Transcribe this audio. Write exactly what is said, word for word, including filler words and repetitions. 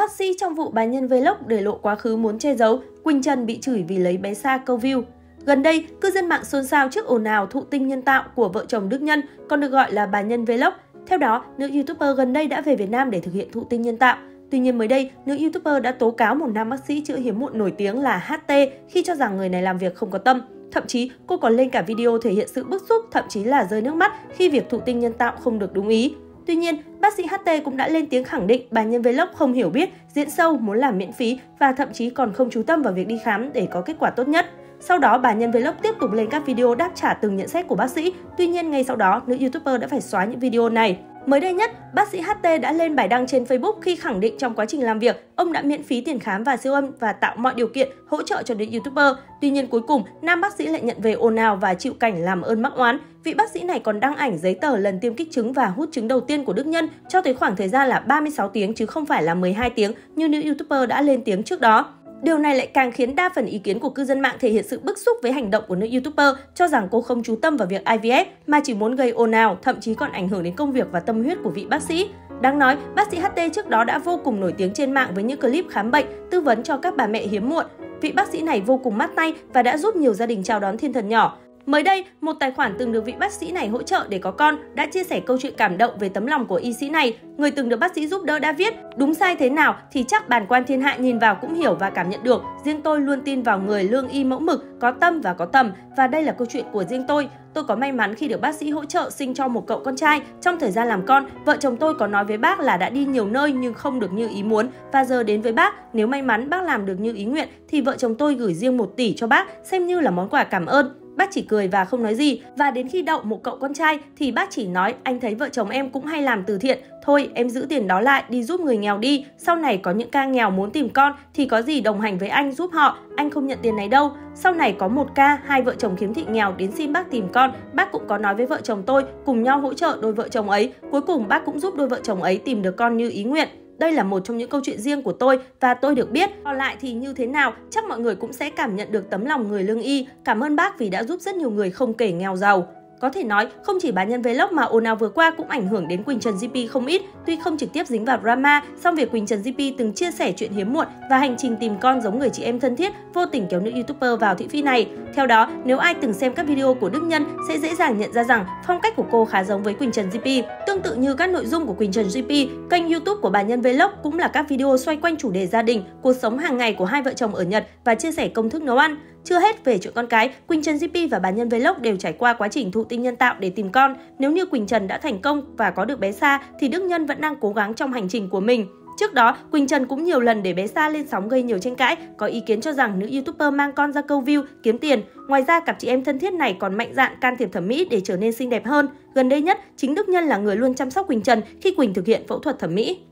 Bác sĩ trong vụ bà Nhân Vlog để lộ quá khứ muốn che giấu, Quỳnh Trần bị chửi vì lấy bé Sa câu view. Gần đây, cư dân mạng xôn xao trước ồn ào thụ tinh nhân tạo của vợ chồng Đức Nhân, còn được gọi là bà Nhân Vlog. Theo đó, nữ YouTuber gần đây đã về Việt Nam để thực hiện thụ tinh nhân tạo. Tuy nhiên mới đây, nữ YouTuber đã tố cáo một nam bác sĩ chữa hiếm muộn nổi tiếng là hát tê khi cho rằng người này làm việc không có tâm. Thậm chí, cô còn lên cả video thể hiện sự bức xúc, thậm chí là rơi nước mắt khi việc thụ tinh nhân tạo không được đúng ý. Tuy nhiên, bác sĩ hát tê cũng đã lên tiếng khẳng định bà Nhân Vlog không hiểu biết, diễn sâu, muốn làm miễn phí và thậm chí còn không chú tâm vào việc đi khám để có kết quả tốt nhất. Sau đó, bà Nhân Vlog tiếp tục lên các video đáp trả từng nhận xét của bác sĩ. Tuy nhiên, ngay sau đó, nữ YouTuber đã phải xóa những video này. Mới đây nhất, bác sĩ hát tê đã lên bài đăng trên Facebook khi khẳng định trong quá trình làm việc, ông đã miễn phí tiền khám và siêu âm và tạo mọi điều kiện hỗ trợ cho nữ YouTuber. Tuy nhiên cuối cùng, nam bác sĩ lại nhận về ồn ào và chịu cảnh làm ơn mắc oán. Vị bác sĩ này còn đăng ảnh giấy tờ lần tiêm kích trứng và hút trứng đầu tiên của Đức Nhân cho tới khoảng thời gian là ba mươi sáu tiếng chứ không phải là mười hai tiếng như nữ YouTuber đã lên tiếng trước đó. Điều này lại càng khiến đa phần ý kiến của cư dân mạng thể hiện sự bức xúc với hành động của nữ YouTuber, cho rằng cô không chú tâm vào việc i vê ép mà chỉ muốn gây ồn ào, thậm chí còn ảnh hưởng đến công việc và tâm huyết của vị bác sĩ. Đáng nói, bác sĩ hát tê trước đó đã vô cùng nổi tiếng trên mạng với những clip khám bệnh, tư vấn cho các bà mẹ hiếm muộn. Vị bác sĩ này vô cùng mát tay và đã giúp nhiều gia đình chào đón thiên thần nhỏ. Mới đây, một tài khoản từng được vị bác sĩ này hỗ trợ để có con đã chia sẻ câu chuyện cảm động về tấm lòng của y sĩ này. Người từng được bác sĩ giúp đỡ đã viết: đúng sai thế nào thì chắc bàn quan thiên hạ nhìn vào cũng hiểu và cảm nhận được. Riêng tôi luôn tin vào người lương y mẫu mực, có tâm và có tầm. Và đây là câu chuyện của riêng tôi. Tôi có may mắn khi được bác sĩ hỗ trợ sinh cho một cậu con trai. Trong thời gian làm con, vợ chồng tôi có nói với bác là đã đi nhiều nơi nhưng không được như ý muốn. Và giờ đến với bác, nếu may mắn bác làm được như ý nguyện thì vợ chồng tôi gửi riêng một tỷ cho bác xem như là món quà cảm ơn. Bác chỉ cười và không nói gì. Và đến khi đậu một cậu con trai thì bác chỉ nói: anh thấy vợ chồng em cũng hay làm từ thiện, thôi em giữ tiền đó lại đi giúp người nghèo đi. Sau này có những ca nghèo muốn tìm con thì có gì đồng hành với anh giúp họ, anh không nhận tiền này đâu. Sau này có một ca hai vợ chồng khiếm thị nghèo đến xin bác tìm con, bác cũng có nói với vợ chồng tôi cùng nhau hỗ trợ đôi vợ chồng ấy. Cuối cùng bác cũng giúp đôi vợ chồng ấy tìm được con như ý nguyện. Đây là một trong những câu chuyện riêng của tôi và tôi được biết. Còn lại thì như thế nào, chắc mọi người cũng sẽ cảm nhận được tấm lòng người lương y. Cảm ơn bác vì đã giúp rất nhiều người không kể nghèo giàu. Có thể nói, không chỉ bà Nhân Vlog mà ồn ào vừa qua cũng ảnh hưởng đến Quỳnh Trần gi pê không ít. Tuy không trực tiếp dính vào drama, song việc Quỳnh Trần gi pê từng chia sẻ chuyện hiếm muộn và hành trình tìm con giống người chị em thân thiết, vô tình kéo nữ YouTuber vào thị phi này. Theo đó, nếu ai từng xem các video của Đức Nhân sẽ dễ dàng nhận ra rằng phong cách của cô khá giống với Quỳnh Trần gi pê. Tương tự như các nội dung của Quỳnh Trần gi pê, kênh YouTube của bà Nhân Vlog cũng là các video xoay quanh chủ đề gia đình, cuộc sống hàng ngày của hai vợ chồng ở Nhật và chia sẻ công thức nấu ăn. Chưa hết về chuyện con cái, Quỳnh Trần gi pê và bà Nhân Vlog đều trải qua quá trình thụ tinh nhân tạo để tìm con. Nếu như Quỳnh Trần đã thành công và có được bé Sa thì Đức Nhân vẫn đang cố gắng trong hành trình của mình. Trước đó, Quỳnh Trần cũng nhiều lần để bé Sa lên sóng gây nhiều tranh cãi, có ý kiến cho rằng nữ YouTuber mang con ra câu view, kiếm tiền. Ngoài ra, cặp chị em thân thiết này còn mạnh dạn can thiệp thẩm mỹ để trở nên xinh đẹp hơn. Gần đây nhất, chính Đức Nhân là người luôn chăm sóc Quỳnh Trần khi Quỳnh thực hiện phẫu thuật thẩm mỹ.